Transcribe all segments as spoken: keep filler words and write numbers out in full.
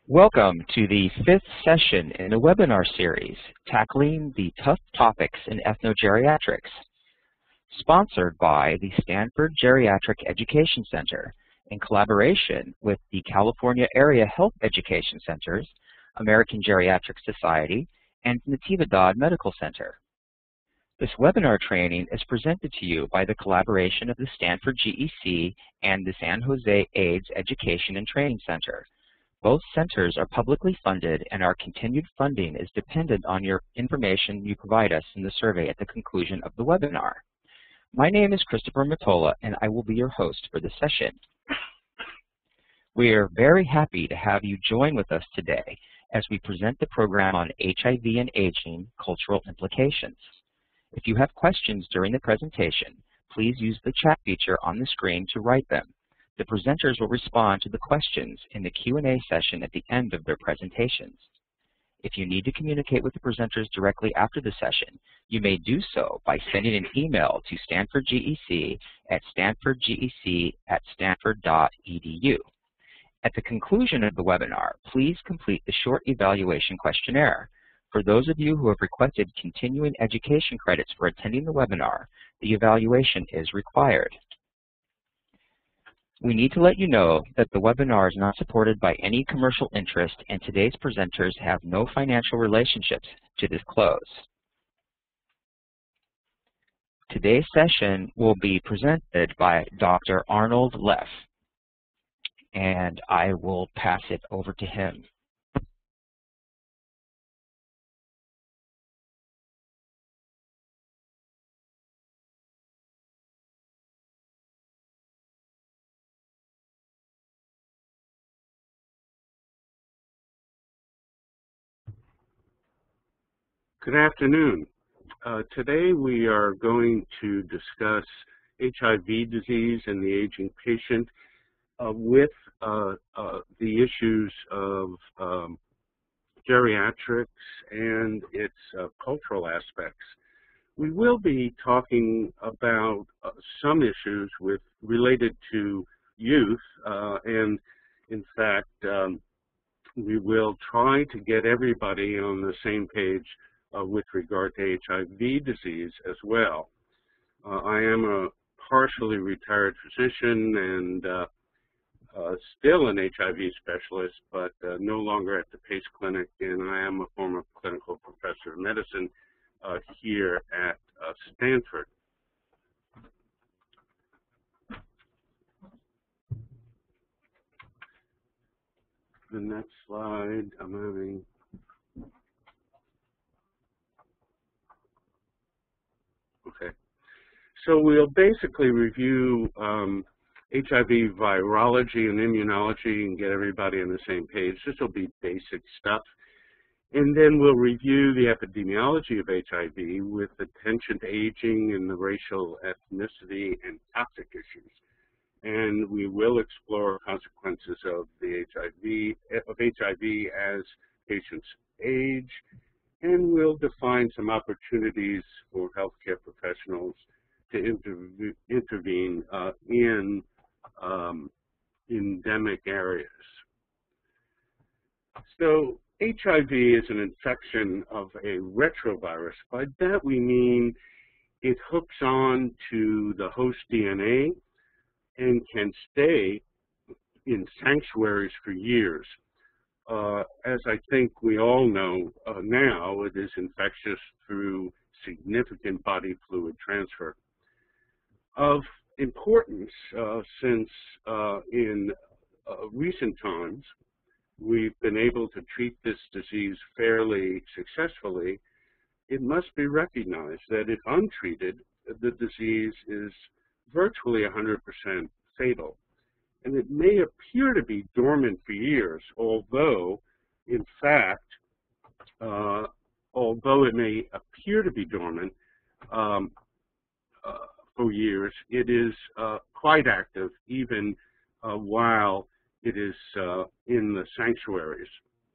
Welcome to the fifth session in a webinar series, Tackling the Tough Topics in Ethnogeriatrics, sponsored by the Stanford Geriatric Education Center in collaboration with the California Area Health Education Centers, American Geriatric Society, and Natividad Medical Center. This webinar training is presented to you by the collaboration of the Stanford G E C and the San Jose AIDS Education and Training Center. Both centers are publicly funded, and our continued funding is dependent on your information you provide us in the survey at the conclusion of the webinar. My name is Christopher Matola, and I will be your host for this session. We are very happy to have you join with us today as we present the program on H I V and aging, cultural implications. If you have questions during the presentation, please use the chat feature on the screen to write them. The presenters will respond to the questions in the Q and A session at the end of their presentations. If you need to communicate with the presenters directly after the session, you may do so by sending an email to Stanford G E C at stanford gec at stanford dot e d u. At the conclusion of the webinar, please complete the short evaluation questionnaire. For those of you who have requested continuing education credits for attending the webinar, the evaluation is required. We need to let you know that the webinar is not supported by any commercial interest, and today's presenters have no financial relationships to disclose. Today's session will be presented by Doctor Arnold Leff, and I will pass it over to him. Good afternoon. Uh, today we are going to discuss H I V disease in the aging patient uh, with uh, uh, the issues of um, geriatrics and its uh, cultural aspects. We will be talking about uh, some issues with related to youth, uh, and in fact, um, we will try to get everybody on the same page Uh, with regard to H I V disease as well. Uh, I am a partially retired physician and uh, uh, still an H I V specialist, but uh, no longer at the Pace Clinic, and I am a former clinical professor of medicine uh, here at uh, Stanford. The next slide, I'm having Okay, so we'll basically review um, H I V virology and immunology and get everybody on the same page. This will be basic stuff. And then we'll review the epidemiology of H I V with attention to aging and the racial, ethnicity, and toxic issues. And we will explore consequences of the H I V, of H I V as patients age. And we'll define some opportunities for healthcare professionals to interv intervene uh, in um, endemic areas. So H I V is an infection of a retrovirus. By that we mean it hooks on to the host D N A and can stay in sanctuaries for years. Uh, as I think we all know uh, now, it is infectious through significant body fluid transfer. Of importance, uh, since uh, in uh, recent times we've been able to treat this disease fairly successfully, it must be recognized that if untreated, the disease is virtually one hundred percent fatal. And it may appear to be dormant for years, although, in fact, uh, although it may appear to be dormant um, uh, for years, it is uh, quite active even uh, while it is uh, in the sanctuaries.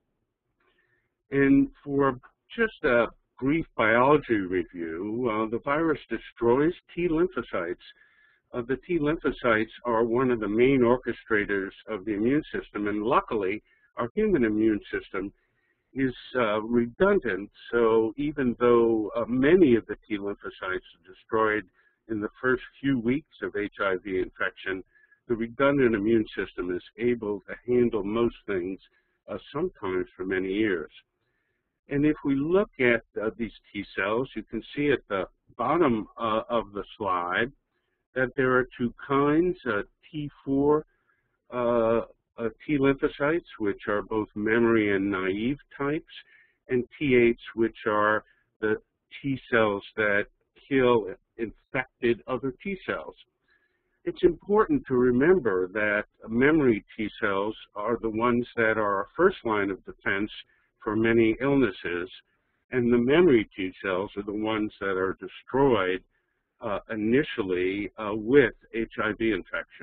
And for just a brief biology review, uh, the virus destroys T lymphocytes. Uh, the T lymphocytes are one of the main orchestrators of the immune system, and luckily our human immune system is uh, redundant, so even though uh, many of the T lymphocytes are destroyed in the first few weeks of H I V infection, the redundant immune system is able to handle most things, uh, sometimes for many years. And if we look at uh, these T cells, you can see at the bottom uh, of the slide that there are two kinds, uh, T four uh, uh, T lymphocytes, which are both memory and naive types, and T eights, which are the T cells that kill infected other T cells. It's important to remember that memory T cells are the ones that are our first line of defense for many illnesses, and the memory T cells are the ones that are destroyed uh, initially uh, with H I V infection.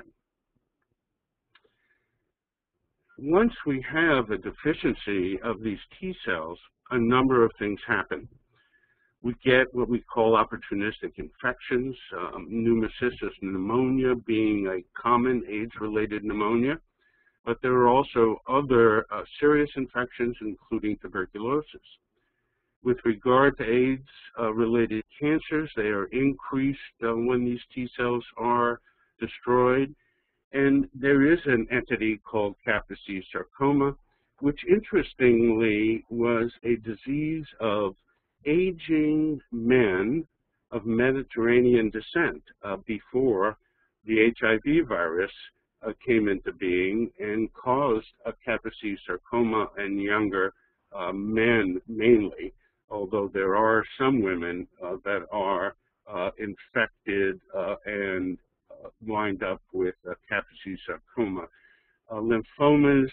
Once we have a deficiency of these T cells, a number of things happen. We get what we call opportunistic infections, um, pneumocystis pneumonia being a common AIDS-related pneumonia, but there are also other uh, serious infections, including tuberculosis. With regard to AIDS-related uh, cancers, they are increased uh, when these T cells are destroyed. And there is an entity called Kaposi sarcoma, which interestingly was a disease of aging men of Mediterranean descent uh, before the H I V virus uh, came into being and caused a Kaposi sarcoma in younger uh, men mainly, although there are some women uh, that are uh, infected uh, and uh, wind up with uh, Kaposi sarcoma. Uh, lymphomas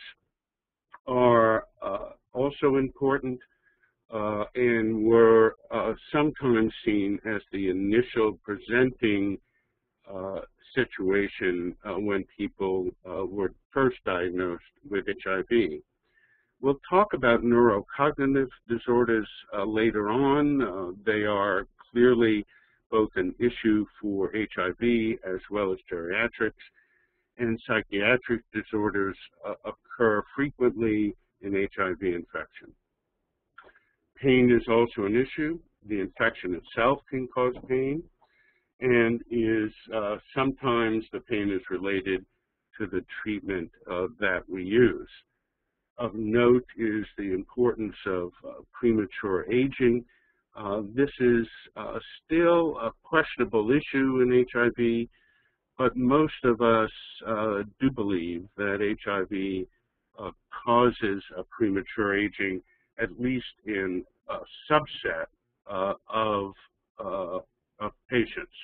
are uh, also important. Uh, and were uh, sometimes seen as the initial presenting uh, situation uh, when people uh, were first diagnosed with H I V. We'll talk about neurocognitive disorders uh, later on. Uh, they are clearly both an issue for H I V as well as geriatrics, and psychiatric disorders uh, occur frequently in H I V infection. Pain is also an issue. The infection itself can cause pain, and is uh, sometimes the pain is related to the treatment uh, that we use. Of note is the importance of uh, premature aging. Uh, this is uh, still a questionable issue in H I V, but most of us uh, do believe that H I V uh, causes a premature aging, at least in a subset uh, of, uh, of patients.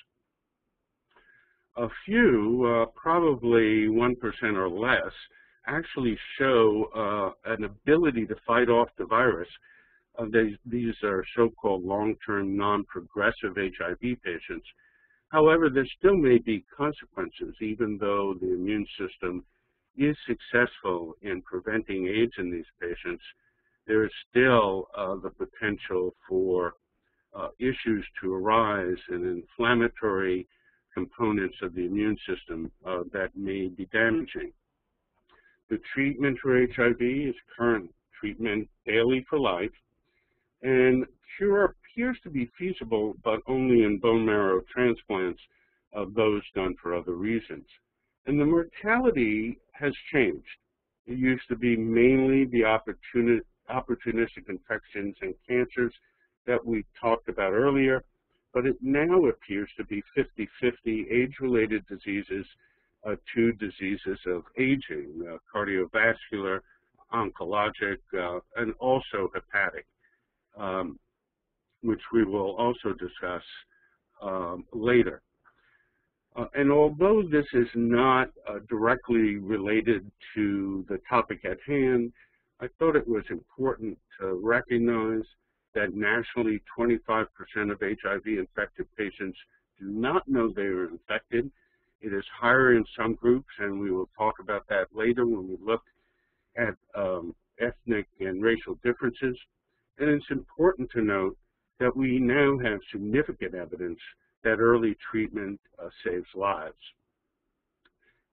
A few, uh, probably one percent or less, actually show uh, an ability to fight off the virus. Uh, they, these are so-called long-term non-progressive H I V patients. However, there still may be consequences, even though the immune system is successful in preventing AIDS in these patients. There is still uh, the potential for uh, issues to arise in inflammatory components of the immune system uh, that may be damaging. The treatment for H I V is current treatment daily for life, and cure appears to be feasible, but only in bone marrow transplants of those done for other reasons. And the mortality has changed. It used to be mainly the opportunity opportunistic infections and cancers that we talked about earlier, but it now appears to be fifty fifty age-related diseases uh, to diseases of aging, uh, cardiovascular, oncologic, uh, and also hepatic, um, which we will also discuss um, later. Uh, and although this is not uh, directly related to the topic at hand, I thought it was important to recognize that nationally twenty-five percent of H I V-infected patients do not know they are infected. It is higher in some groups, and we will talk about that later when we look at um, ethnic and racial differences. And it's important to note that we now have significant evidence that early treatment uh, saves lives.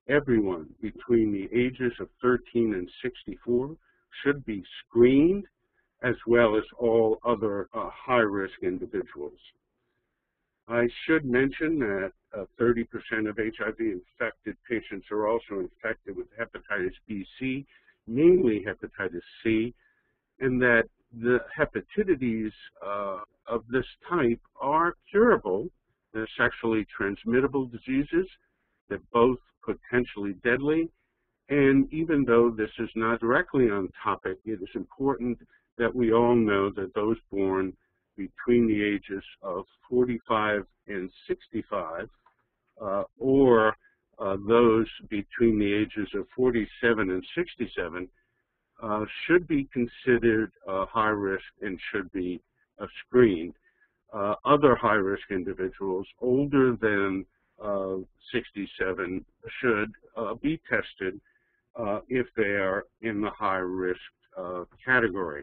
everyone between the ages of thirteen and sixty-four should be screened, as well as all other uh, high-risk individuals. I should mention that uh, thirty percent of H I V-infected patients are also infected with hepatitis B C, mainly hepatitis C, and that the hepatitides uh, of this type are curable. They're sexually transmittable diseases. They're both potentially deadly. And even though this is not directly on topic, it is important that we all know that those born between the ages of forty-five and sixty-five, uh, or uh, those between the ages of forty-seven and sixty-seven, uh, should be considered uh, high risk and should be uh, screened. Uh, other high-risk individuals older than uh, sixty-seven should uh, be tested uh, if they are in the high-risk uh, category.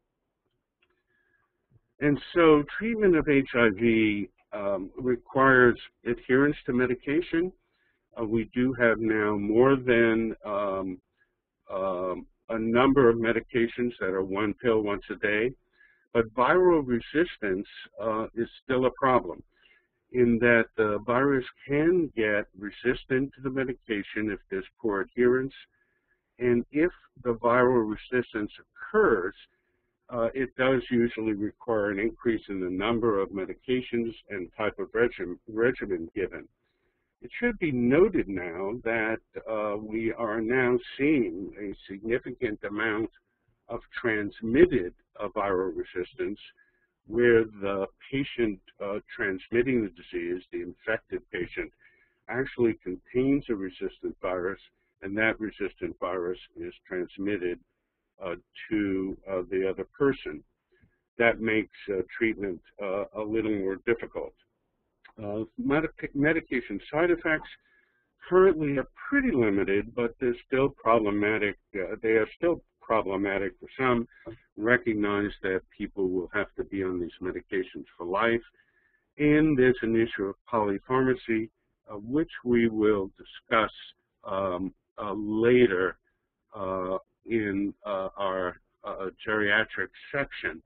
And so treatment of H I V um, requires adherence to medication. Uh, we do have now more than um, um, a number of medications that are one pill once a day. But viral resistance uh, is still a problem in that the virus can get resistant to the medication if there's poor adherence. And if the viral resistance occurs, uh, it does usually require an increase in the number of medications and type of regim regimen given. It should be noted now that uh, we are now seeing a significant amount of transmitted uh, viral resistance, where the patient uh, transmitting the disease, the infected patient, actually contains a resistant virus, and that resistant virus is transmitted uh, to uh, the other person. That makes uh, treatment uh, a little more difficult. Uh, medic medication side effects currently are pretty limited, but they're still problematic. Uh, they are still problematic for some. Recognize that people will have to be on these medications for life. And there's an issue of polypharmacy, uh, which we will discuss um, uh, later uh, in uh, our uh, geriatric section.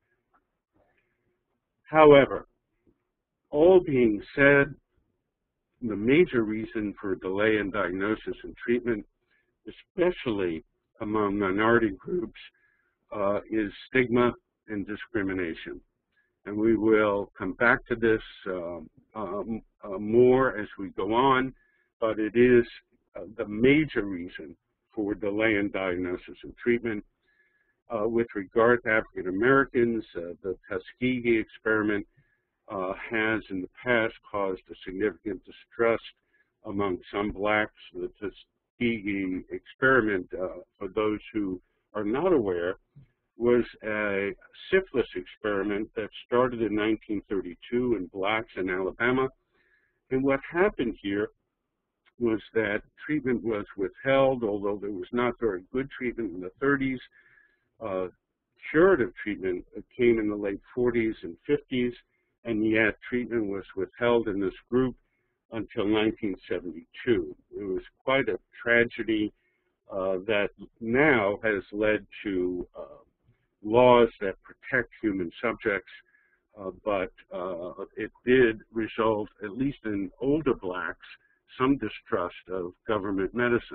However, all being said, the major reason for delay in diagnosis and treatment, especially among minority groups, uh, is stigma and discrimination. And we will come back to this um, um, uh, more as we go on, but it is uh, the major reason for delay in diagnosis and treatment. Uh, with regard to African Americans, uh, the Tuskegee experiment uh, has in the past caused a significant distrust among some blacks. The Tuskegee experiment, uh, for those who are not aware, was a syphilis experiment that started in nineteen thirty-two in blacks in Alabama. And what happened here was that treatment was withheld, although there was not very good treatment in the thirties. Uh, curative treatment came in the late forties and fifties, and yet treatment was withheld in this group until nineteen seventy-two. It was quite a tragedy uh, that now has led to uh, laws that protect human subjects, uh, but uh, it did result, at least in older blacks, some distrust of government medicine.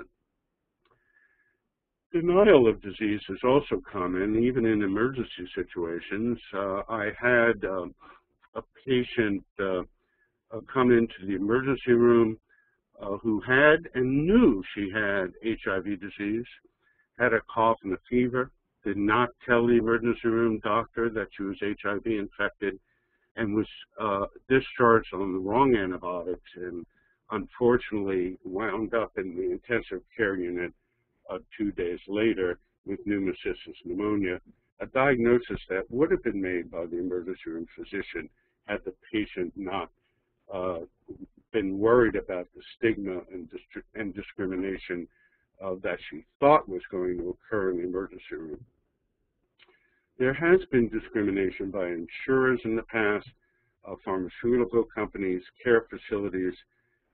Denial of disease is also common, even in emergency situations. Uh, I had uh, a patient uh, uh, come into the emergency room uh, who had and knew she had H I V disease, had a cough and a fever, did not tell the emergency room doctor that she was H I V infected, and was uh, discharged on the wrong antibiotics, and unfortunately wound up in the intensive care unit uh, two days later with pneumocystis pneumonia, a diagnosis that would have been made by the emergency room physician had the patient not uh, been worried about the stigma and, and discrimination uh, that she thought was going to occur in the emergency room. There has been discrimination by insurers in the past, uh, pharmaceutical companies, care facilities.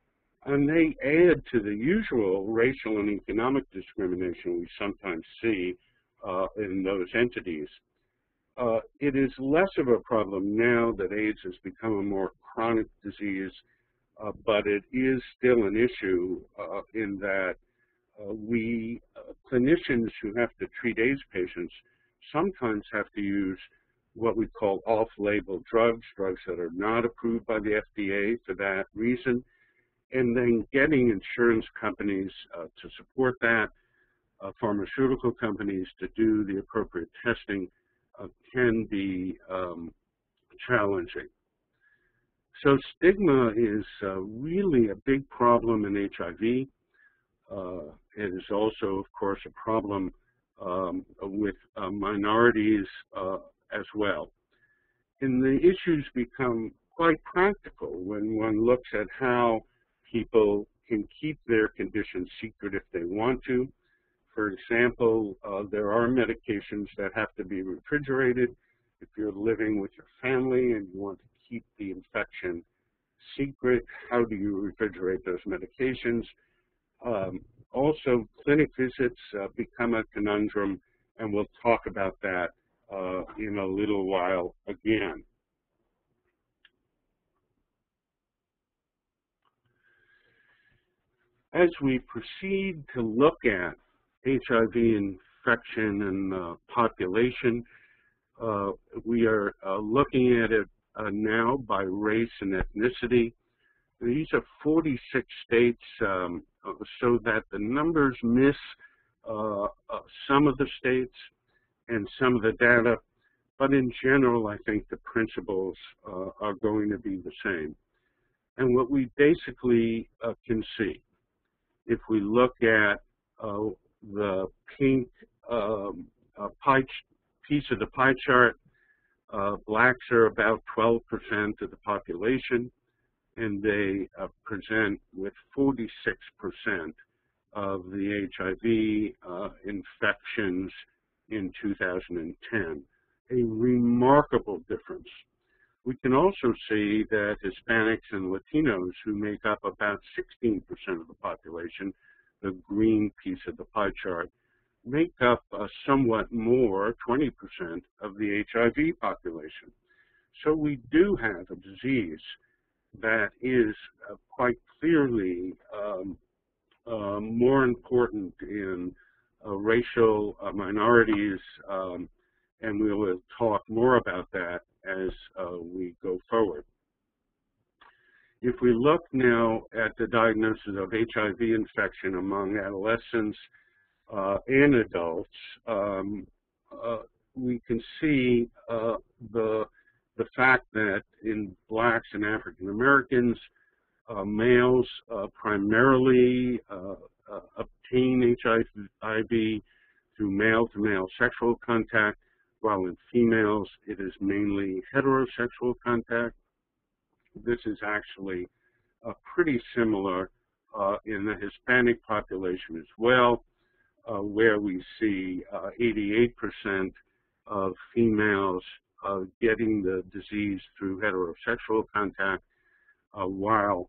And they add to the usual racial and economic discrimination we sometimes see uh, in those entities. Uh, it is less of a problem now that AIDS has become a more chronic disease, uh, but it is still an issue uh, in that uh, we uh, clinicians who have to treat AIDS patients sometimes have to use what we call off-label drugs, drugs that are not approved by the F D A for that reason, and then getting insurance companies uh, to support that, uh, pharmaceutical companies to do the appropriate testing uh, can be um, challenging. So stigma is uh, really a big problem in H I V. Uh, it is also, of course, a problem um, with uh, minorities uh, as well. And the issues become quite practical when one looks at how people can keep their condition secret if they want to. For example, uh, there are medications that have to be refrigerated. If you're living with your family and you want to keep the infection secret, how do you refrigerate those medications? Um, also, clinic visits uh, become a conundrum, and we'll talk about that uh, in a little while again. As we proceed to look at H I V infection in the population, uh, we are uh, looking at it uh, now by race and ethnicity. These are forty-six states, um, so that the numbers miss uh, uh, some of the states and some of the data, but in general, I think the principles uh, are going to be the same. And what we basically uh, can see, if we look at uh, the pink um, uh, pie piece of the pie chart, uh, blacks are about twelve percent of the population, and they uh, present with forty-six percent of the H I V uh, infections in two thousand ten, a remarkable difference. We can also see that Hispanics and Latinos, who make up about sixteen percent of the population, the green piece of the pie chart, make up uh, somewhat more, twenty percent of the H I V population. So we do have a disease that is uh, quite clearly um, uh, more important in uh, racial uh, minorities, um, and we will talk more about that as uh, we go forward. If we look now at the diagnosis of H I V infection among adolescents uh, and adults, um, uh, we can see uh, the the fact that in blacks and African Americans, uh, males uh, primarily uh, uh, obtain H I V through male-to-male sexual contact, while in females it is mainly heterosexual contact. This is actually uh, pretty similar uh, in the Hispanic population as well, uh, where we see uh, eighty-eight percent of females uh, getting the disease through heterosexual contact, uh, while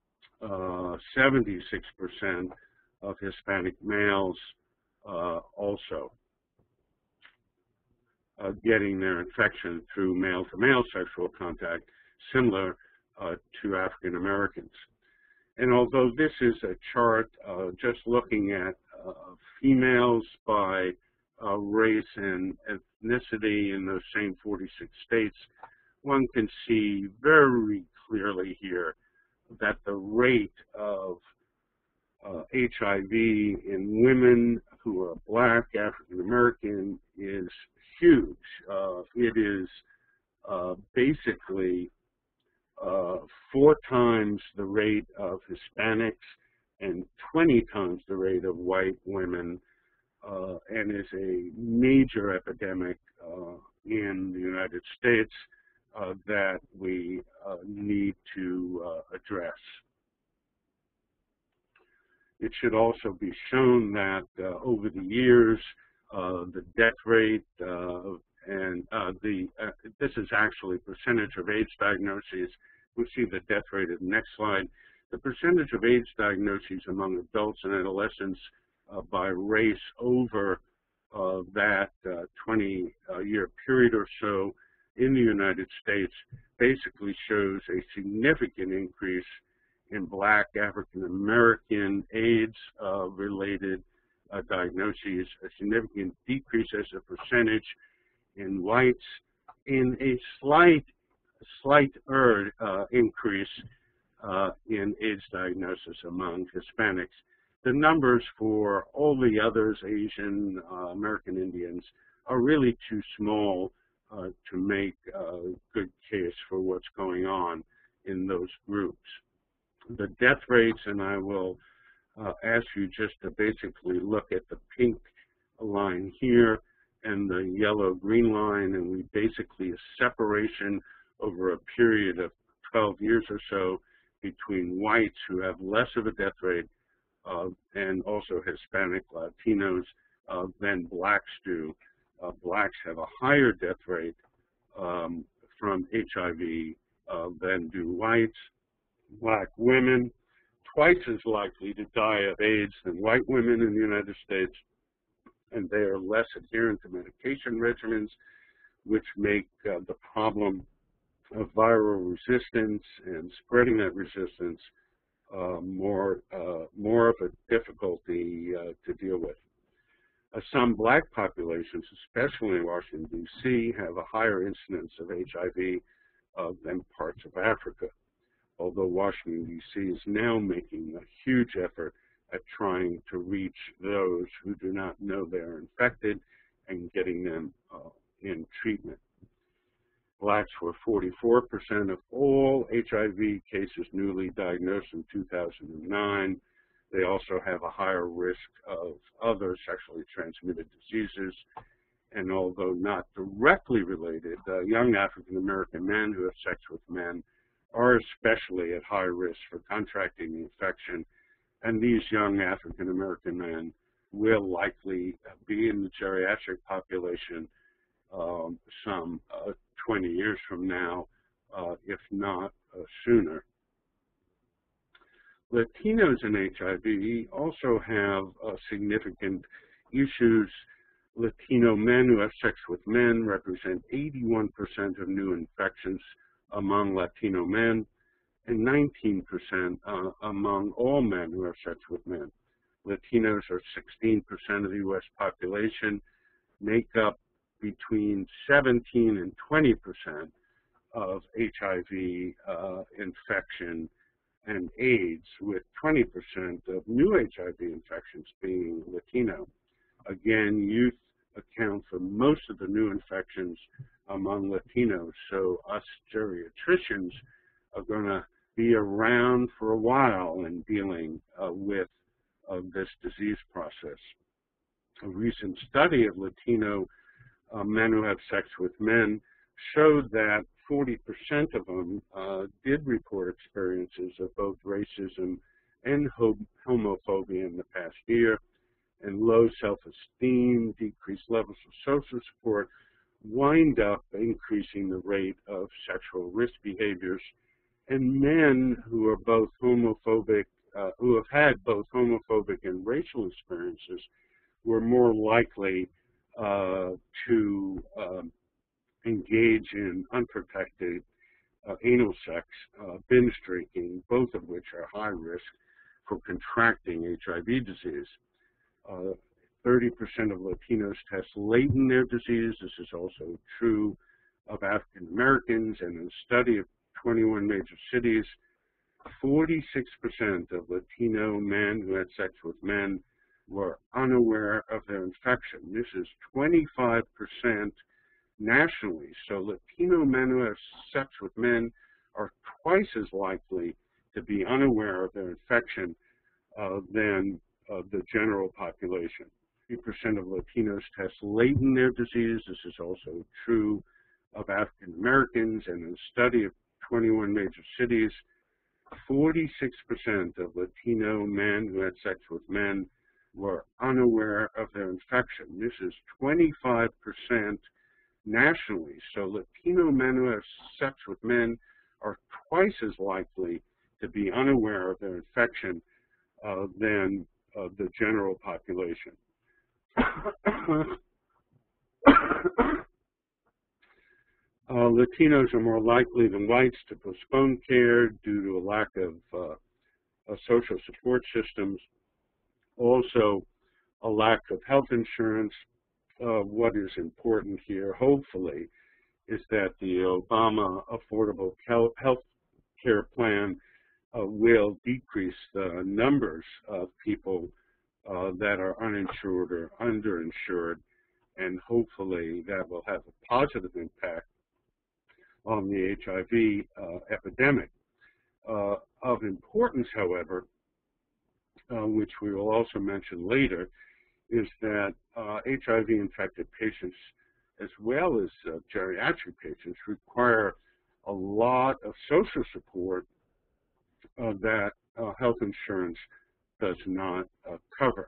seventy-six percent uh, of Hispanic males uh, also uh, getting their infection through male-to-male sexual contact, similar uh, to African Americans. And although this is a chart uh, just looking at uh, females by uh, race and ethnicity in those same forty-six states, one can see very clearly here that the rate of uh, H I V in women who are black, African American is huge. Uh, it is uh, basically uh, four times the rate of Hispanics and twenty times the rate of white women, uh, and is a major epidemic uh, in the United States uh, that we uh, need to uh, address. It should also be shown that uh, over the years, uh, the death rate uh, and uh, the, uh, this is actually percentage of AIDS diagnoses. We see the death rate in the next slide. the percentage of AIDS diagnoses among adults and adolescents uh, by race over uh, that twenty-year uh, period or so in the United States basically shows a significant increase in Black African-American AIDS-related uh, uh, diagnoses, a significant decrease as a percentage in whites, in a slight, slight uh, increase uh, in AIDS diagnosis among Hispanics. The numbers for all the others, Asian, uh, American Indians, are really too small uh, to make a good case for what's going on in those groups. The death rates, and I will uh, ask you just to basically look at the pink line here and the yellow-green line, and we basically a separation over a period of twelve years or so between whites who have less of a death rate uh, and also Hispanic Latinos uh, than blacks do. Uh, blacks have a higher death rate um, from H I V uh, than do whites. Black women, twice as likely to die of AIDS than white women in the United States, and they are less adherent to medication regimens, which make uh, the problem of viral resistance and spreading that resistance uh, more, uh, more of a difficulty uh, to deal with. Uh, some Black populations, especially in Washington, D C, have a higher incidence of H I V uh, than parts of Africa, although Washington, D C is now making a huge effort at trying to reach those who do not know they're infected and getting them uh, in treatment. Blacks were forty-four percent of all H I V cases newly diagnosed in two thousand nine. They also have a higher risk of other sexually transmitted diseases, and although not directly related, uh, young African American men who have sex with men are especially at high risk for contracting the infection, and these young African American men will likely be in the geriatric population um, some uh, twenty years from now, uh, if not uh, sooner. Latinos in H I V also have uh, significant issues. Latino men who have sex with men represent eighty-one percent of new infections among Latino men and nineteen percent uh, among all men who have sex with men. Latinos are sixteen percent of the U S population, make up between seventeen and twenty percent of H I V uh, infection and AIDS, with twenty percent of new H I V infections being Latino. Again, youth account for most of the new infections among Latinos, so us geriatricians are going to be around for a while in dealing uh, with uh, this disease process. A recent study of Latino uh, men who have sex with men showed that forty percent of them uh, did report experiences of both racism and homophobia in the past year, and low self-esteem, decreased levels of social support wind up increasing the rate of sexual risk behaviors. And men who are both homophobic, uh, who have had both homophobic and racial experiences, were more likely uh, to um, engage in unprotected uh, anal sex, uh, binge drinking, both of which are high risk for contracting H I V disease. thirty percent of Latinos test late in their disease. This is also true of African Americans, and in a study of twenty-one major cities, forty-six percent of Latino men who had sex with men were unaware of their infection. This is twenty-five percent nationally. So Latino men who have sex with men are twice as likely to be unaware of their infection uh, than uh, the general population. three percent of Latinos test late in their disease. This is also true of African Americans, and in a study of twenty-one major cities, forty-six percent of Latino men who had sex with men were unaware of their infection. This is twenty-five percent nationally. So Latino men who have sex with men are twice as likely to be unaware of their infection uh, than uh, the general population. Uh, Latinos are more likely than whites to postpone care due to a lack of uh, uh, social support systems, also a lack of health insurance. Uh, what is important here, hopefully, is that the Obama Affordable Health Care Plan uh, will decrease the numbers of people uh, that are uninsured or underinsured, and hopefully that will have a positive impact on the H I V uh, epidemic. Uh, of importance, however, uh, which we will also mention later, is that uh, H I V-infected patients, as well as uh, geriatric patients, require a lot of social support uh, that uh, health insurance does not uh, cover.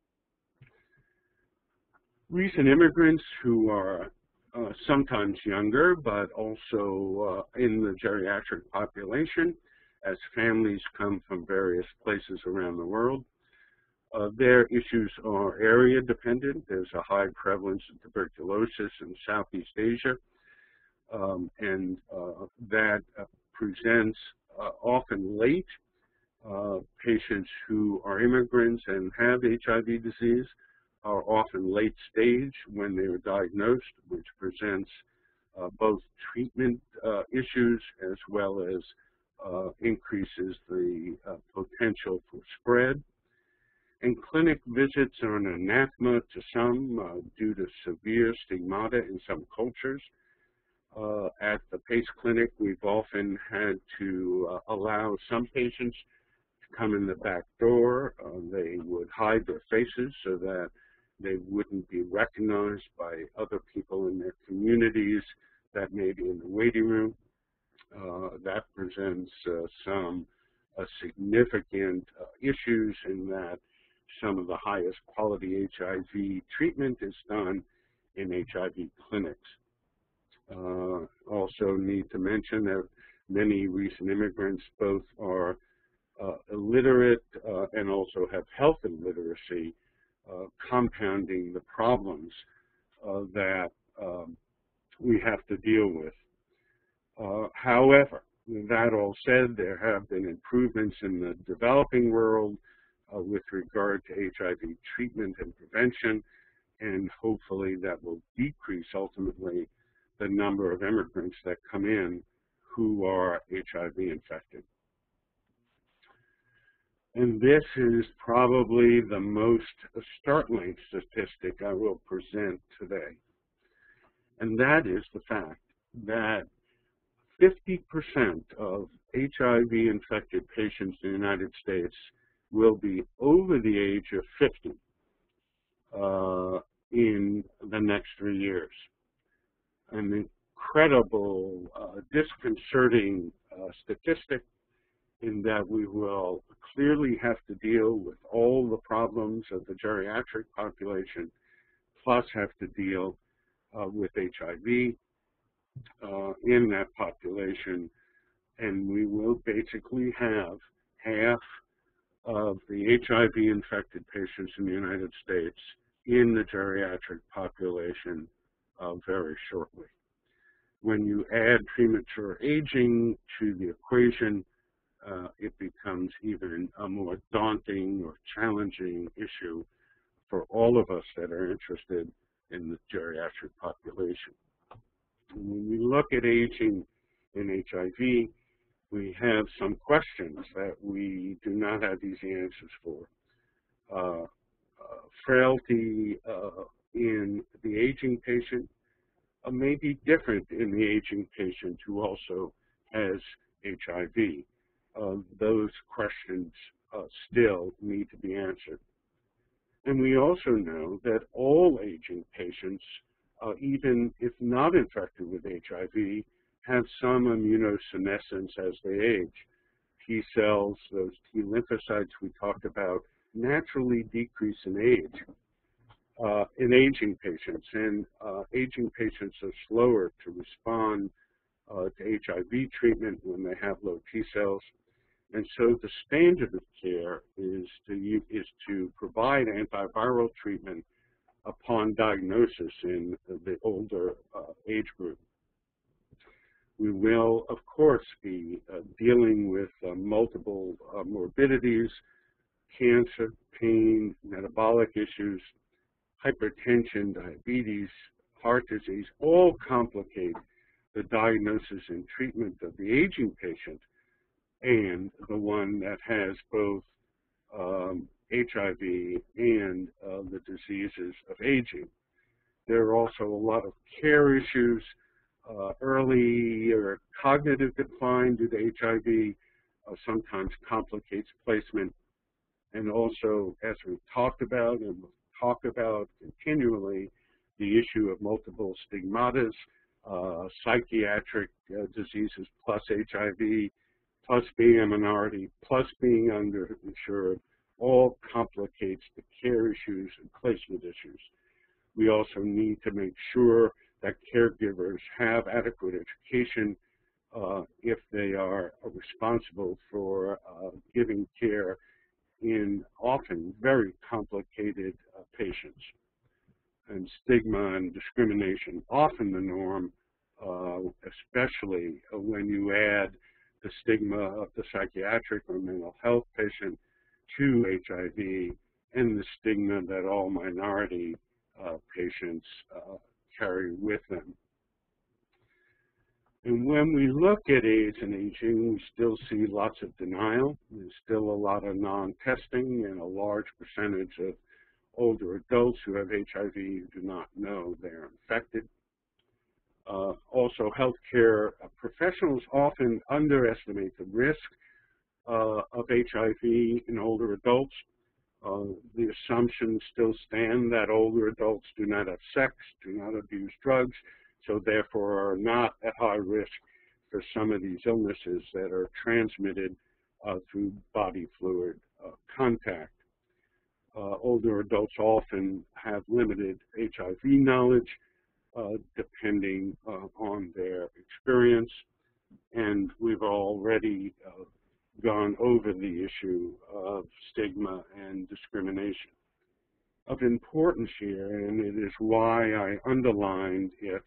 Recent immigrants who are uh, sometimes younger, but also uh, in the geriatric population, as families come from various places around the world. Uh, their issues are area dependent. There's a high prevalence of tuberculosis in Southeast Asia, um, and uh, that uh, presents uh, often late. Uh, patients who are immigrants and have H I V disease are often late stage when they are diagnosed, which presents uh, both treatment uh, issues as well as uh, increases the uh, potential for spread. And clinic visits are an anathema to some uh, due to severe stigmata in some cultures. Uh, at the PACE clinic, we've often had to uh, allow some patients to come in the back door. Uh, they would hide their faces so that they wouldn't be recognized by other people in their communities that may be in the waiting room. Uh, that presents uh, some uh, significant uh, issues in that some of the highest quality H I V treatment is done in H I V clinics. Uh, also need to mention that many recent immigrants both are uh, illiterate uh, and also have health illiteracy, uh, compounding the problems uh, that um, we have to deal with. Uh, however, that all said, there have been improvements in the developing world uh, with regard to H I V treatment and prevention, and hopefully that will decrease ultimately the number of immigrants that come in who are H I V infected. And this is probably the most startling statistic I will present today. And that is the fact that fifty percent of H I V infected patients in the United States will be over the age of fifty uh, in the next three years. An incredible, uh, disconcerting uh, statistic in that we will clearly have to deal with all the problems of the geriatric population, plus have to deal uh, with H I V uh, in that population, and we will basically have half of the H I V infected patients in the United States in the geriatric population uh, very shortly. When you add premature aging to the equation, uh, it becomes even a more daunting or challenging issue for all of us that are interested in the geriatric population. And when we look at aging in H I V, we have some questions that we do not have easy answers for. Uh, uh, frailty uh, in the aging patient uh, may be different in the aging patient who also has H I V. Uh, those questions uh, still need to be answered. And we also know that all aging patients, uh, even if not infected with H I V, have some immunosenescence as they age. T cells, those T lymphocytes we talked about, naturally decrease in age uh, in aging patients, and uh, aging patients are slower to respond uh, to H I V treatment when they have low T cells. And so the standard of care is to, is to provide antiviral treatment upon diagnosis in the older uh, age group. We will, of course, be uh, dealing with uh, multiple uh, morbidities, cancer, pain, metabolic issues, hypertension, diabetes, heart disease, all complicate the diagnosis and treatment of the aging patient and the one that has both um, H I V and uh, the diseases of aging. There are also a lot of care issues. Uh, early or cognitive decline due to H I V uh, sometimes complicates placement. And also, as we've talked about and we'll talk about continually, the issue of multiple stigmatas, uh, psychiatric uh, diseases plus H I V, plus being a minority, plus being underinsured, all complicates the care issues and placement issues. We also need to make sure that caregivers have adequate education uh, if they are responsible for uh, giving care in often very complicated uh, patients. And stigma and discrimination, often the norm, uh, especially when you add the stigma of the psychiatric or mental health patient to H I V and the stigma that all minority uh, patients uh, carry with them. And when we look at AIDS and aging, we still see lots of denial. There's still a lot of non-testing and a large percentage of older adults who have H I V who do not know they're infected. Uh, also, healthcare professionals often underestimate the risk uh, of H I V in older adults. Uh, the assumptions still stand that older adults do not have sex, do not abuse drugs, so therefore are not at high risk for some of these illnesses that are transmitted uh, through body fluid uh, contact. Uh, older adults often have limited H I V knowledge uh, depending uh, on their experience, and we've already uh, gone over the issue of stigma and discrimination. Of importance here, and it is why I underlined it,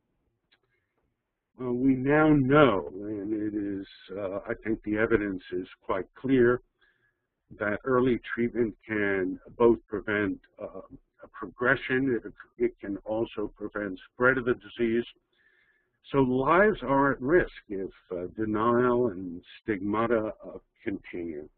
uh, we now know, and it is, uh, I think the evidence is quite clear, that early treatment can both prevent uh, a progression, it, it can also prevent spread of the disease. So lives are at risk if uh, denial and stigmata uh, continue.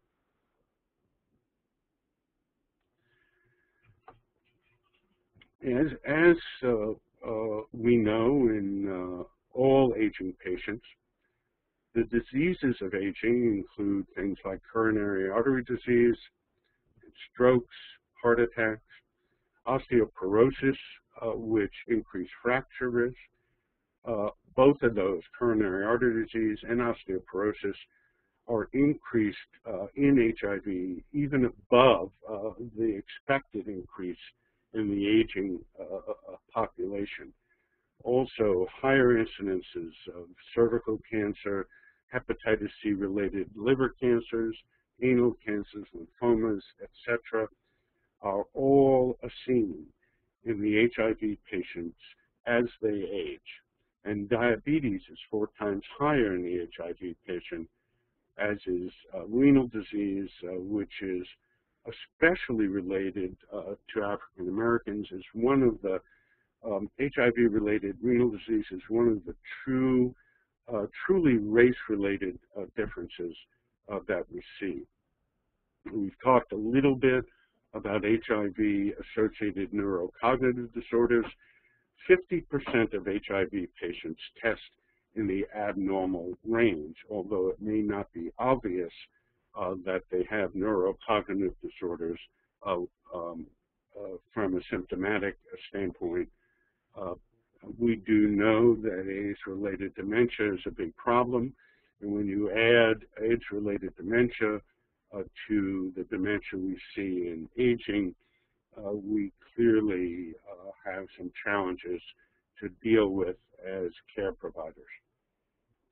As, as uh, uh, we know in uh, all aging patients, the diseases of aging include things like coronary artery disease, strokes, heart attacks, osteoporosis, uh, which increase fracture risk. Uh, both of those, coronary artery disease and osteoporosis, are increased uh, in H I V even above uh, the expected increase in the aging uh, population. Also, higher incidences of cervical cancer, hepatitis C-related liver cancers, anal cancers, lymphomas, et cetera, are all seen in the H I V patients as they age. And diabetes is four times higher in the H I V patient, as is uh, renal disease, uh, which is especially related uh, to African Americans, is one of the um, H I V-related renal disease is one of the true, uh, truly race-related uh, differences uh, that we see. We've talked a little bit about H I V-associated neurocognitive disorders. fifty percent of H I V patients test in the abnormal range, although it may not be obvious uh, that they have neurocognitive disorders uh, um, uh, from a symptomatic standpoint. Uh, we do know that age-related dementia is a big problem, and when you add age-related dementia uh, to the dementia we see in aging, uh, we clearly uh, have some challenges to deal with as care providers.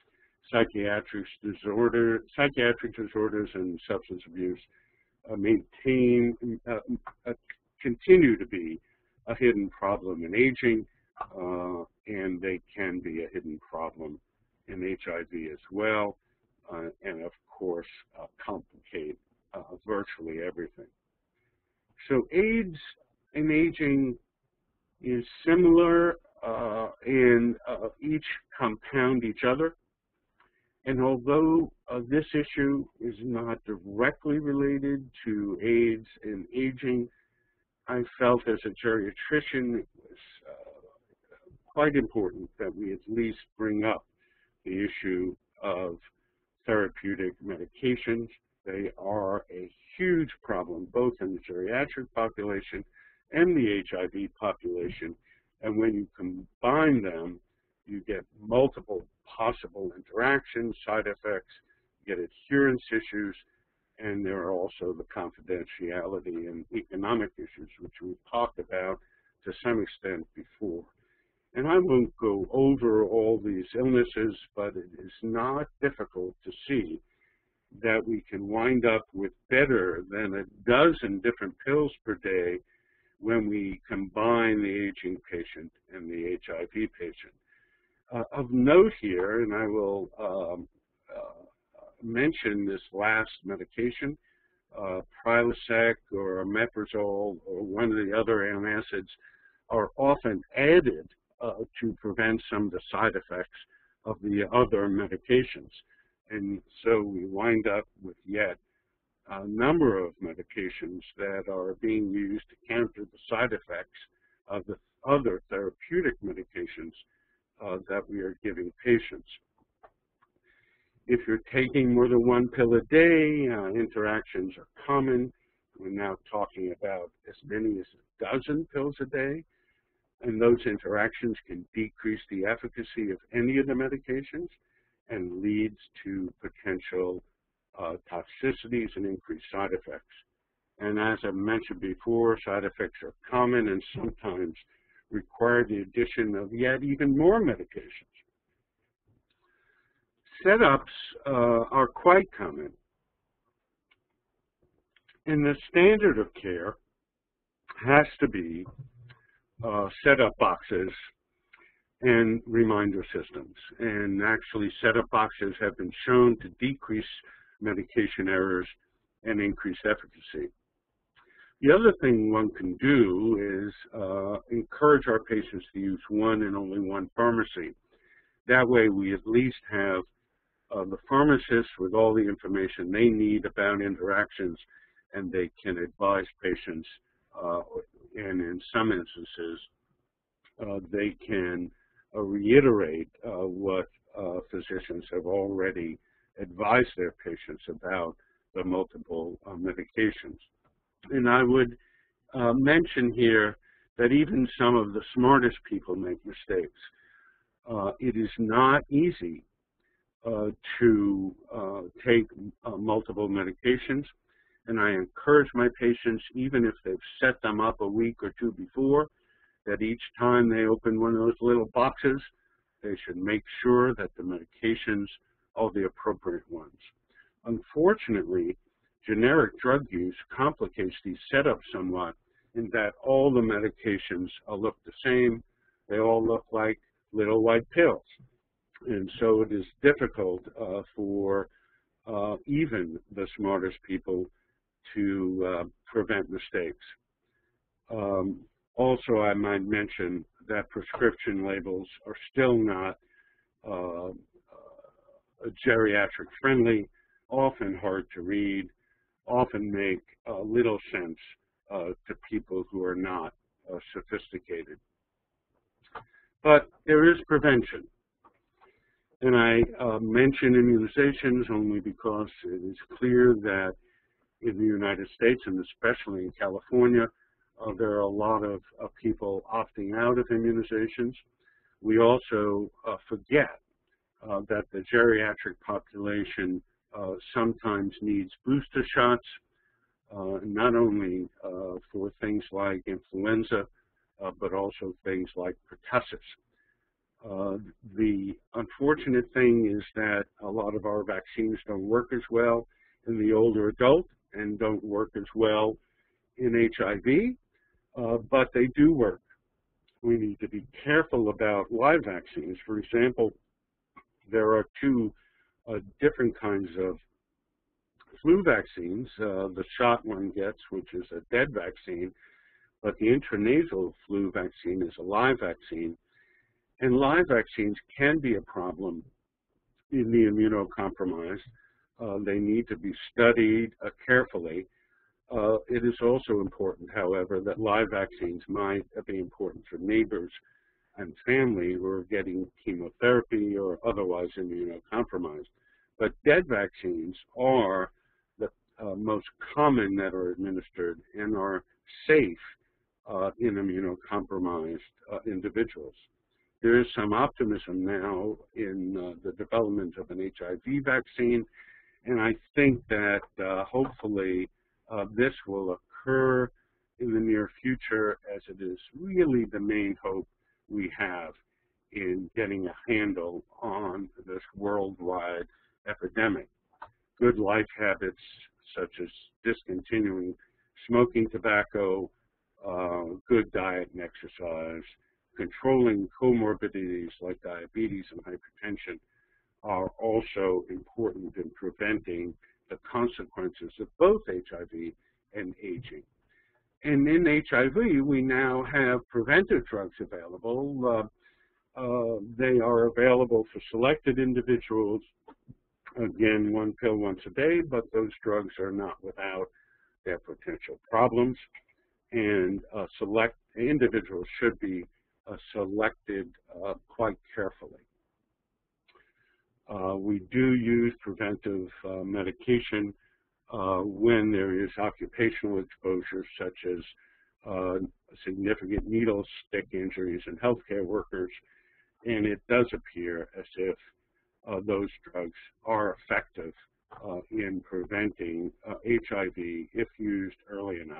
psychiatric disorder, psychiatric disorders and substance abuse uh, maintain, uh, uh, continue to be a hidden problem in aging, uh, and they can be a hidden problem in H I V as well, uh, and of course uh, complicate uh, virtually everything. So AIDS and aging is similar uh, and uh, each compound each other. And although uh, this issue is not directly related to AIDS and aging, I felt as a geriatrician it was uh, quite important that we at least bring up the issue of therapeutic medications. They are a huge problem both in the geriatric population and the H I V population. And when you combine them, you get multiple possible interactions, side effects, you get adherence issues, and there are also the confidentiality and economic issues, which we've talked about to some extent before. And I won't go over all these illnesses, but it is not difficult to see that we can wind up with better than a dozen different pills per day when we combine the aging patient and the H I V patient. Uh, of note here, and I will um, uh, mention this last medication, uh, Prilosec or omeprazole or one of the other antacids are often added uh, to prevent some of the side effects of the other medications. And so we wind up with yet a number of medications that are being used to counter the side effects of the other therapeutic medications uh, that we are giving patients. If you're taking more than one pill a day, uh, interactions are common. We're now talking about as many as a dozen pills a day, and those interactions can decrease the efficacy of any of the medications and leads to potential uh, toxicities and increased side effects. And as I mentioned before, side effects are common and sometimes require the addition of yet even more medications. Setups uh, are quite common. And the standard of care has to be uh, setup boxes and reminder systems. And actually, setup boxes have been shown to decrease medication errors and increase efficacy. The other thing one can do is uh, encourage our patients to use one and only one pharmacy. That way, we at least have uh, the pharmacist with all the information they need about interactions, and they can advise patients, uh, and in some instances, uh, they can uh, reiterate uh, what uh, physicians have already advised their patients about the multiple uh, medications. And I would uh, mention here that even some of the smartest people make mistakes. Uh, it is not easy uh, to uh, take uh, multiple medications, and I encourage my patients, even if they've set them up a week or two before, that each time they open one of those little boxes, they should make sure that the medications are the appropriate ones. Unfortunately, generic drug use complicates these setups somewhat in that all the medications uh, look the same. They all look like little white pills. And so it is difficult uh, for uh, even the smartest people to uh, prevent mistakes. Um, also, I might mention that prescription labels are still not uh, uh, geriatric friendly, often hard to read, often make uh, little sense uh, to people who are not uh, sophisticated. But there is prevention. And I uh, mention immunizations only because it is clear that in the United States, and especially in California, uh, there are a lot of uh, people opting out of immunizations. We also uh, forget uh, that the geriatric population uh, sometimes needs booster shots, uh, not only uh, for things like influenza, uh, but also things like pertussis. Uh, the unfortunate thing is that a lot of our vaccines don't work as well in the older adult and don't work as well in H I V, uh, but they do work. We need to be careful about live vaccines. For example, there are two uh, different kinds of flu vaccines. Uh, the shot one gets, which is a dead vaccine, but the intranasal flu vaccine is a live vaccine. And live vaccines can be a problem in the immunocompromised. Uh, they need to be studied uh, carefully. Uh, it is also important, however, that live vaccines might be important for neighbors and family who are getting chemotherapy or otherwise immunocompromised. But dead vaccines are the uh, most common that are administered and are safe uh, in immunocompromised uh, individuals. There is some optimism now in uh, the development of an H I V vaccine, and I think that uh, hopefully uh, this will occur in the near future, as it is really the main hope we have in getting a handle on this worldwide epidemic. Good life habits such as discontinuing smoking tobacco, uh, good diet and exercise, controlling comorbidities like diabetes and hypertension are also important in preventing the consequences of both H I V and aging. And in H I V, we now have preventive drugs available. Uh, uh, they are available for selected individuals. Again, one pill once a day, but those drugs are not without their potential problems. And uh, select individuals should be uh, selected uh, quite carefully. Uh, we do use preventive uh, medication uh, when there is occupational exposure, such as uh, significant needle stick injuries in healthcare workers, and it does appear as if uh, those drugs are effective uh, in preventing uh, H I V if used early enough.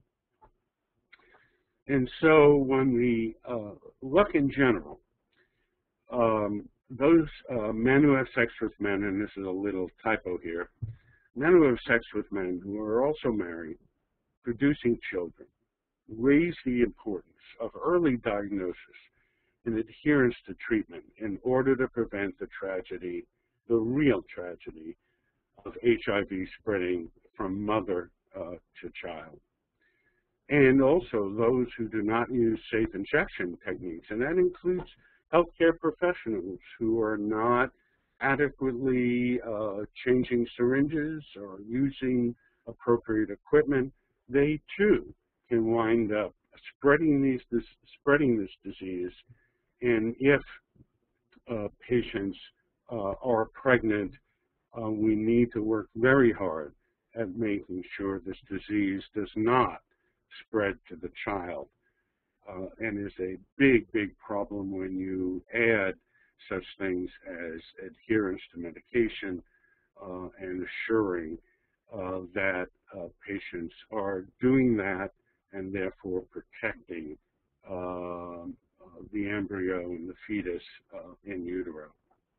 And so when we uh, look in general, um, those uh, men who have sex with men, and this is a little typo here, men who have sex with men who are also married, producing children, raise the importance of early diagnosis and adherence to treatment in order to prevent the tragedy, the real tragedy, of H I V spreading from mother uh, to child. And also those who do not use safe injection techniques, and that includes healthcare professionals who are not adequately uh, changing syringes or using appropriate equipment. They too can wind up spreading these this, spreading this disease. And if uh, patients uh, are pregnant, uh, we need to work very hard at making sure this disease does not spread to the child, uh, and is a big, big problem when you add such things as adherence to medication uh, and assuring uh, that uh, patients are doing that and therefore protecting uh, the embryo and the fetus uh, in utero.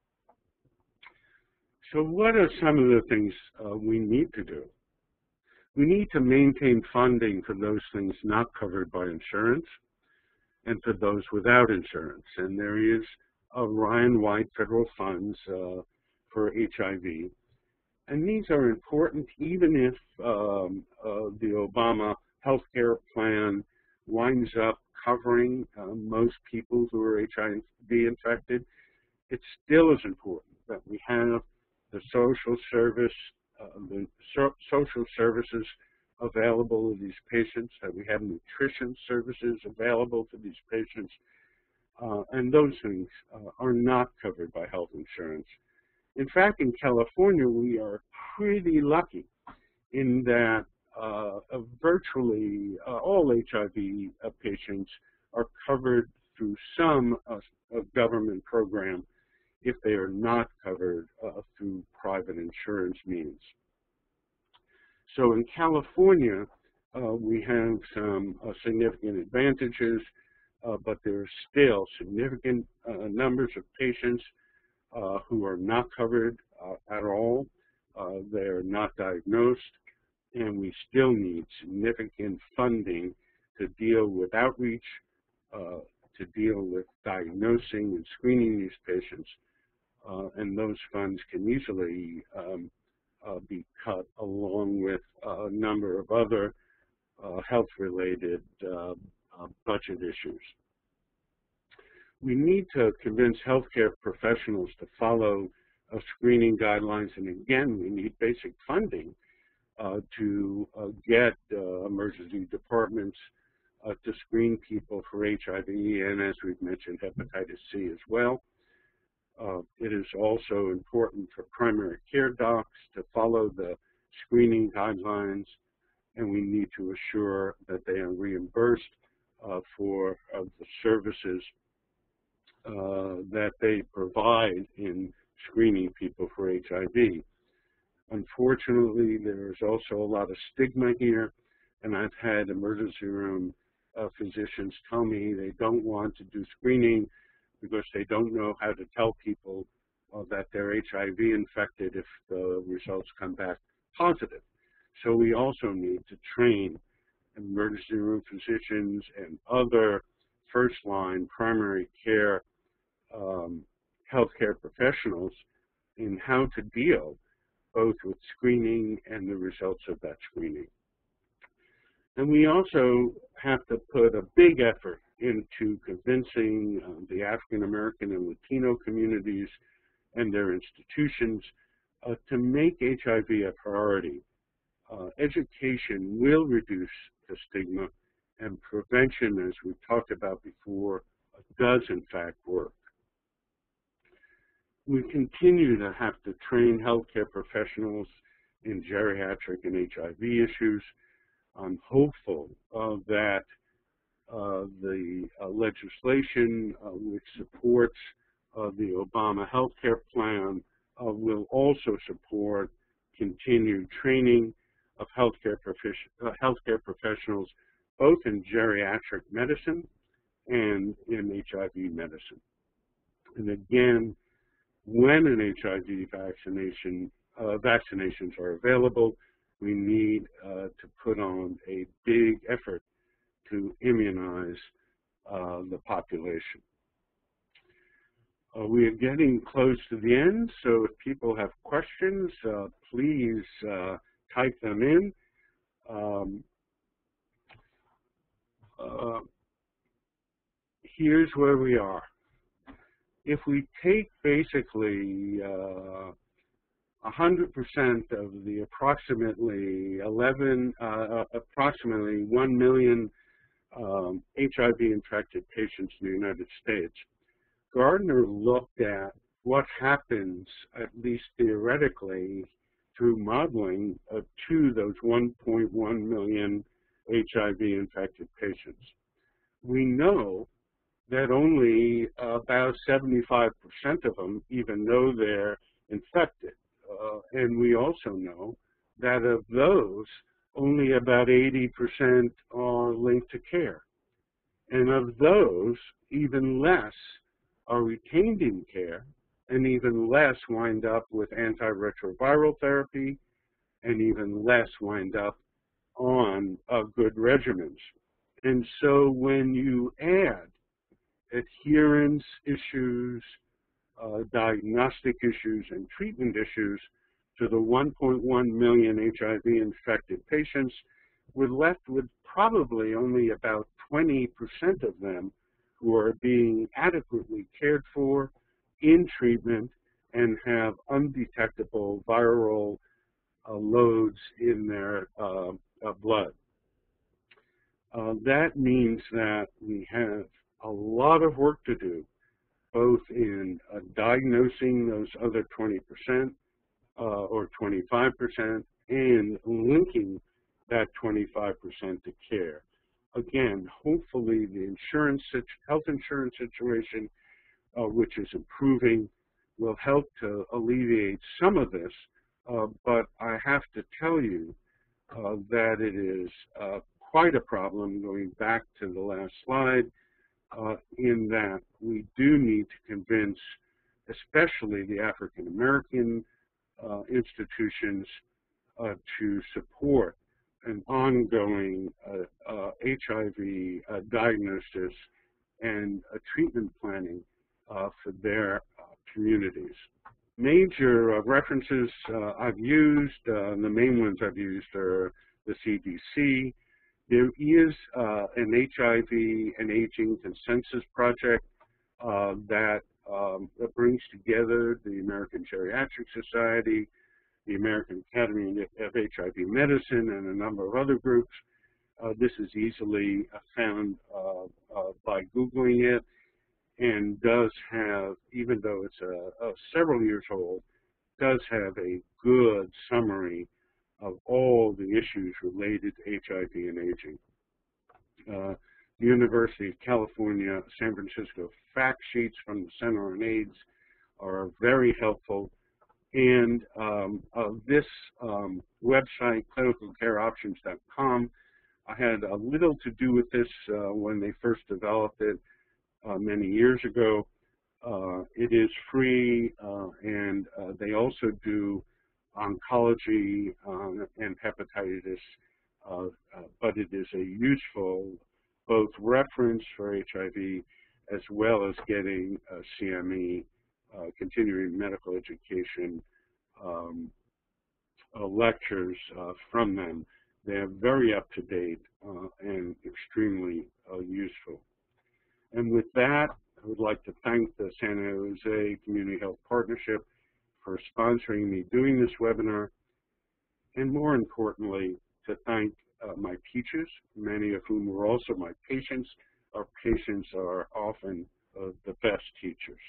So what are some of the things uh, we need to do? We need to maintain funding for those things not covered by insurance and for those without insurance. And there is a Ryan-wide federal funds uh, for H I V. And these are important even if um, uh, the Obama health care plan winds up covering uh, most people who are H I V infected. It still is important that we have the social service Uh, the so social services available to these patients, that we have nutrition services available to these patients, uh, and those things uh, are not covered by health insurance. In fact, in California, we are pretty lucky in that uh, uh, virtually uh, all H I V uh, patients are covered through some uh, uh, government program if they are not covered uh, through private insurance means. So in California, uh, we have some uh, significant advantages. uh, but there are still significant uh, numbers of patients uh, who are not covered uh, at all. Uh, they're not diagnosed, and we still need significant funding to deal with outreach, uh, to deal with diagnosing and screening these patients, uh, and those funds can easily um, uh, be cut along with a number of other uh, health-related uh, uh, budget issues. We need to convince healthcare professionals to follow uh, screening guidelines, and again, we need basic funding uh, to uh, get uh, emergency departments uh, to screen people for H I V and, as we've mentioned, hepatitis C as well. Uh, it is also important for primary care docs to follow the screening guidelines, and we need to assure that they are reimbursed uh, for uh, the services uh, that they provide in screening people for H I V. Unfortunately, there is also a lot of stigma here, and I've had emergency room uh, physicians tell me they don't want to do screening because they don't know how to tell people uh, that they're H I V infected if the results come back positive. So we also need to train emergency room physicians and other first-line primary care um, healthcare professionals in how to deal both with screening and the results of that screening. And we also have to put a big effort into convincing uh, the African American and Latino communities and their institutions uh, to make H I V a priority. Uh, education will reduce the stigma, and prevention, as we've talked about before, does in fact work. We continue to have to train healthcare professionals in geriatric and H I V issues. I'm hopeful uh, that uh, the uh, legislation uh, which supports uh, the Obama healthcare plan uh, will also support continued training of healthcare, uh, healthcare professionals both in geriatric medicine and in H I V medicine. And again, when an H I V vaccination, uh, vaccinations are available, we need uh, to put on a big effort to immunize uh, the population. Uh, we are getting close to the end, so if people have questions, uh, please uh, type them in. Um, uh, here's where we are. If we take basically uh, one hundred percent of the approximately eleven, uh, approximately one million um, H I V infected patients in the United States, Gardner looked at what happens, at least theoretically, through modeling uh, to those one point one million H I V infected patients. We know that only about seventy-five percent of them even know they're infected. Uh, and we also know that of those, only about eighty percent are linked to care. And of those, even less are retained in care, and even less wind up with antiretroviral therapy, and even less wind up on uh, good regimens. And so when you add adherence issues, uh, diagnostic issues, and treatment issues to the one point one million H I V infected patients, we're left with probably only about twenty percent of them who are being adequately cared for in treatment and have undetectable viral uh, loads in their uh, uh, blood. Uh, that means that we have a lot of work to do, both in uh, diagnosing those other twenty percent uh, or twenty-five percent and linking that twenty-five percent to care. Again, hopefully the insurance, health insurance situation, uh, which is improving, will help to alleviate some of this, uh, but I have to tell you uh, that it is uh, quite a problem. Going back to the last slide, uh, in that we do need to convince, especially the African American uh, institutions, uh, to support an ongoing uh, uh, H I V uh, diagnosis and uh, treatment planning uh, for their uh, communities. Major uh, references uh, I've used, uh, the main ones I've used are the C D C. There is uh, an H I V and aging consensus project uh, that, um, that brings together the American Geriatric Society, the American Academy of H I V Medicine, and a number of other groups. Uh, this is easily uh, found uh, uh, by Googling it, and does have, even though it's a, a several years old, does have a good summary of all the issues related to H I V and aging. Uh, the University of California, San Francisco fact sheets from the Center on AIDS are very helpful. And um, uh, this um, website, clinical care options dot com, I had a little to do with this uh, when they first developed it uh, many years ago. Uh, it is free, uh, and uh, they also do oncology uh, and hepatitis, uh, uh, but it is a useful both reference for H I V as well as getting uh, C M E, uh, continuing medical education um, uh, lectures uh, from them. They're very up to date uh, and extremely uh, useful. And with that, I would like to thank the San Jose Community Health Partnership for sponsoring me doing this webinar, and more importantly, to thank uh, my teachers, many of whom were also my patients. Our patients are often uh, the best teachers.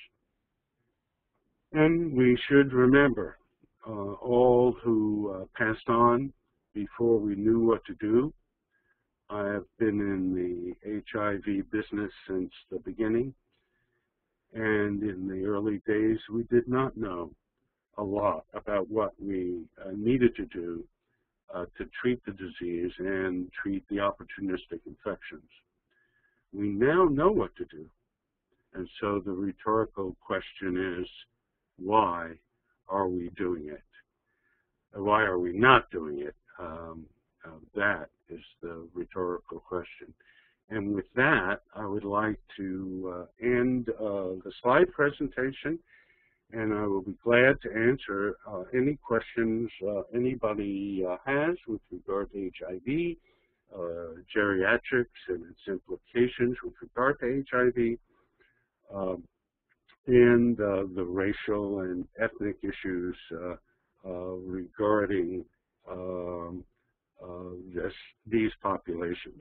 And we should remember uh, all who uh, passed on before we knew what to do. I have been in the H I V business since the beginning, and in the early days we did not know a lot about what we uh, needed to do uh, to treat the disease and treat the opportunistic infections. We now know what to do, and so the rhetorical question is, why are we doing it? Why are we not doing it? Um, uh, that is the rhetorical question. And with that, I would like to uh, end uh, the slide presentation, and I will be glad to answer uh, any questions uh, anybody uh, has with regard to H I V, uh, geriatrics and its implications with regard to H I V, um, and uh, the racial and ethnic issues uh, uh, regarding um, uh, this, these populations.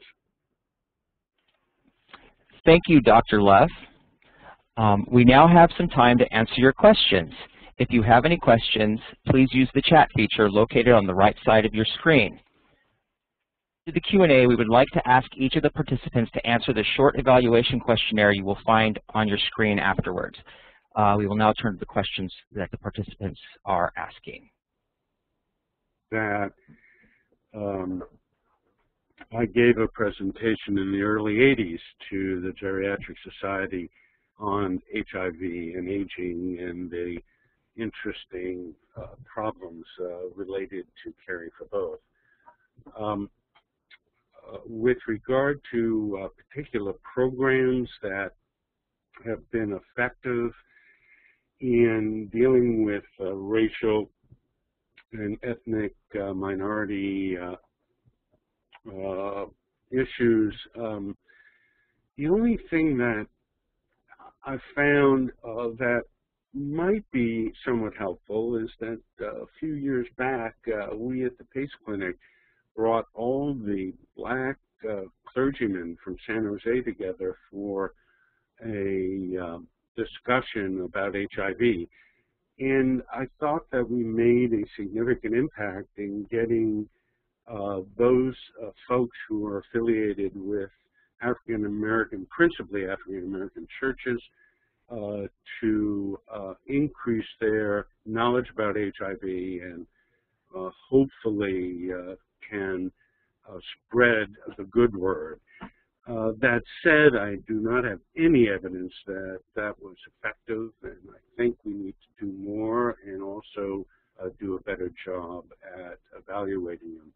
Thank you, Doctor Leff. Um, we now have some time to answer your questions. If you have any questions, please use the chat feature located on the right side of your screen. To the Q and A, we would like to ask each of the participants to answer the short evaluation questionnaire you will find on your screen afterwards. Uh, we will now turn to the questions that the participants are asking. That um, I gave a presentation in the early eighties to the Geriatric Society on H I V and aging and the interesting uh, problems uh, related to caring for both. Um, uh, with regard to uh, particular programs that have been effective in dealing with uh, racial and ethnic uh, minority uh, uh, issues, um, the only thing that I found uh, that might be somewhat helpful is that uh, a few years back, uh, we at the PACE Clinic brought all the black uh, clergymen from San Jose together for a uh, discussion about H I V. And I thought that we made a significant impact in getting uh, those uh, folks who are affiliated with African American, principally African American churches, uh, to uh, increase their knowledge about H I V and uh, hopefully uh, can uh, spread the good word. Uh, that said, I do not have any evidence that that was effective, and I think we need to do more and also uh, do a better job at evaluating them.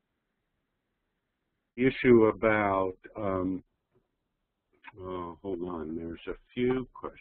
The issue about, um, uh, hold on, there's a few questions.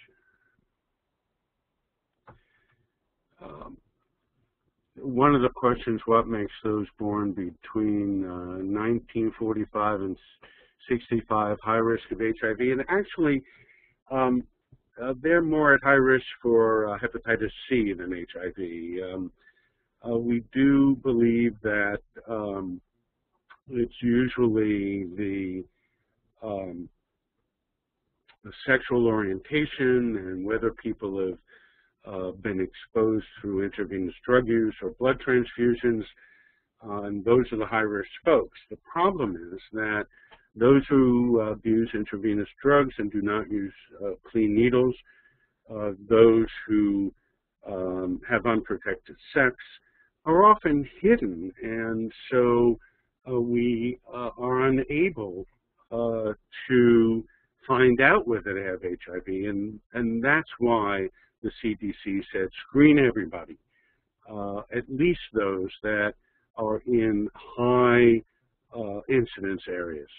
Um, one of the questions, what makes those born between uh, nineteen forty-five and sixty-five high risk of H I V? And actually, um, uh, they're more at high risk for uh, hepatitis C than H I V. Um, uh, we do believe that um, it's usually the, um, the sexual orientation and whether people have Uh, been exposed through intravenous drug use or blood transfusions, uh, and those are the high-risk folks. The problem is that those who uh, abuse intravenous drugs and do not use uh, clean needles, uh, those who um, have unprotected sex, are often hidden, and so uh, we uh, are unable uh, to find out whether they have H I V, and, and that's why the C D C said screen everybody, uh, at least those that are in high uh, incidence areas.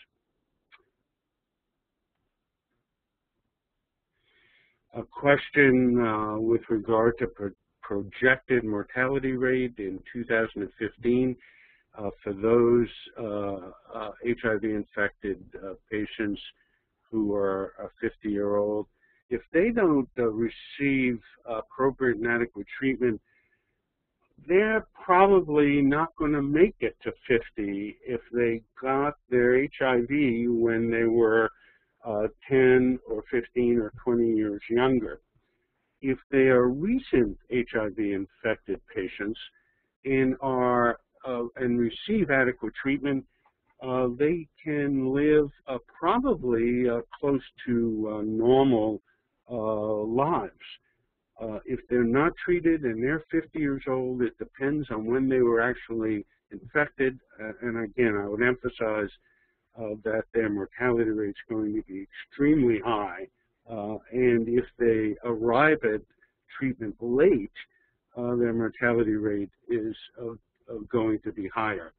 A question uh, with regard to pro projected mortality rate in two thousand fifteen uh, for those uh, uh, H I V-infected uh, patients who are fifty year old. If they don't uh, receive appropriate and adequate treatment, they're probably not going to make it to fifty if they got their H I V when they were uh, ten or fifteen or twenty years younger. If they are recent H I V-infected patients and are uh, and receive adequate treatment, uh, they can live uh, probably uh, close to uh, normal Uh, lives. Uh, if they're not treated and they're fifty years old, it depends on when they were actually infected. Uh, and again, I would emphasize uh, that their mortality rate is going to be extremely high. Uh, and if they arrive at treatment late, uh, their mortality rate is uh, uh, going to be higher.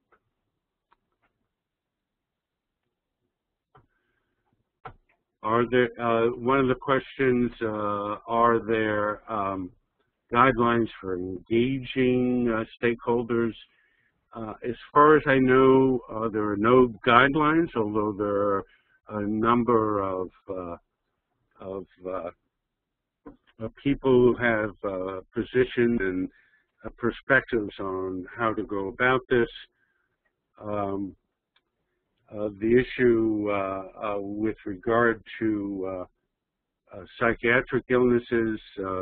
Are there, uh, one of the questions, uh, are there um, guidelines for engaging uh, stakeholders? Uh, as far as I know, uh, there are no guidelines, although there are a number of, uh, of uh, uh, people who have uh, positioned and uh, perspectives on how to go about this. Um, Uh, the issue uh, uh, with regard to uh, uh, psychiatric illnesses, uh,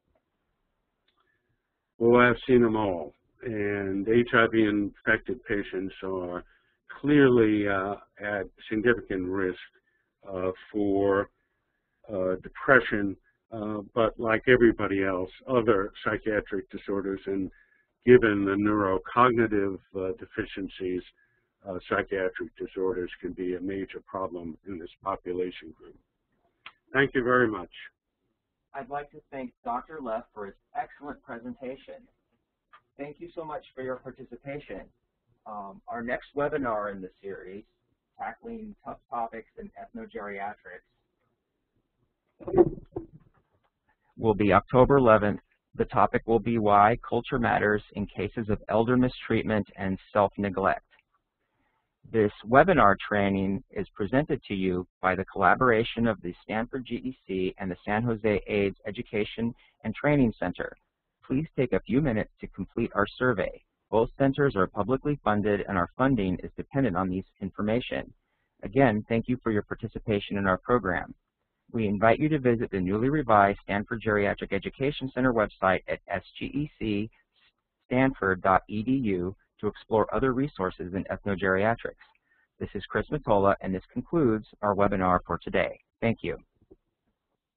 well, I've seen them all, and H I V-infected patients are clearly uh, at significant risk uh, for uh, depression, uh, but like everybody else, other psychiatric disorders, and given the neurocognitive uh, deficiencies, Uh, psychiatric disorders can be a major problem in this population group. Thank you very much. I'd like to thank Doctor Leff for his excellent presentation. Thank you so much for your participation. Um, our next webinar in the series, Tackling Tough Topics in Ethnogeriatrics, will be October eleventh. The topic will be why culture matters in cases of elder mistreatment and self-neglect. This webinar training is presented to you by the collaboration of the Stanford G E C and the San Jose AIDS Education and Training Center. Please take a few minutes to complete our survey. Both centers are publicly funded and our funding is dependent on this information. Again, thank you for your participation in our program. We invite you to visit the newly revised Stanford Geriatric Education Center website at s g e c stanford dot e d u to explore other resources in ethnogeriatrics. This is Chris Matola, and this concludes our webinar for today. Thank you.